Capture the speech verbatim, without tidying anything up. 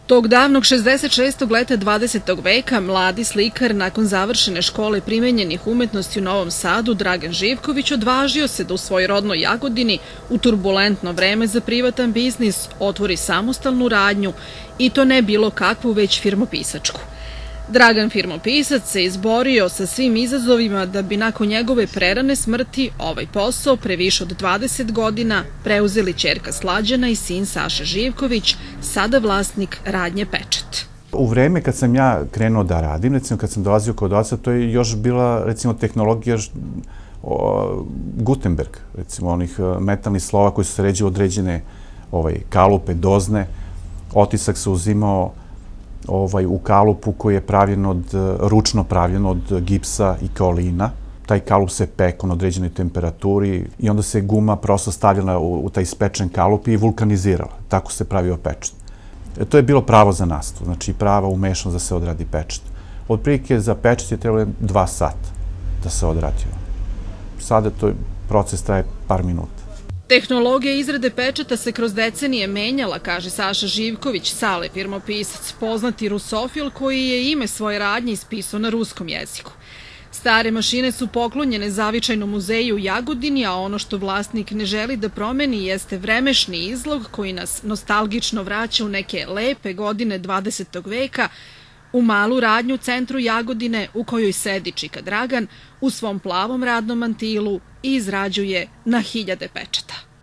Tog davnog šezdeset šestog leta dvadesetog veka mladi slikar nakon završene škole primenjenih umetnosti u Novom Sadu Dragan Živković odvažio se da u svojoj rodnoj Jagodini u turbulentno vreme za privatan biznis otvori samostalnu radnju i to ne bilo kakvu, već firmopisačku. Dragan firmopisac se izborio sa svim izazovima da bi nakon njegove prerane smrti ovaj posao pre više od dvadeset godina preuzeli ćerka Slađana i sin Saša Živković, sada vlasnik radnje Pečat. U vreme kad sam ja krenuo da radim, recimo kad sam dolazio kod oca, to je još bila recimo tehnologija Gutenberg, recimo onih metalnih slova koji su se ređe određene kalupe, dozne, otisak se uzimao u kalupu koji je pravljen od, ručno pravljen od gipsa i kaolina. Taj kalup se peko na određenoj temperaturi i onda se guma prosto stavljala u taj ispečen kalup i vulkanizirala. Tako se pravio pečat. To je bilo pravo za nastavu, znači prava umešnost da se odradi pečat. Otprilike za pečat je trebalo dva sata da se odradi. Sada to proces traje par minuta. Tehnologija izrade pečata se kroz decenije menjala, kaže Saša Živković, Sale firmopisac, poznati rusofil koji je ime svoje radnje ispisao na ruskom jeziku. Stare mašine su poklonjene Zavičajnom muzeju u Jagodini, a ono što vlasnik ne želi da promeni jeste vremešni izlog koji nas nostalgično vraća u neke lepe godine dvadesetog veka, u malu radnju u centru Jagodine u kojoj sedi čika Dragan u svom plavom radnom mantilu i izrađuje na hiljade pečata.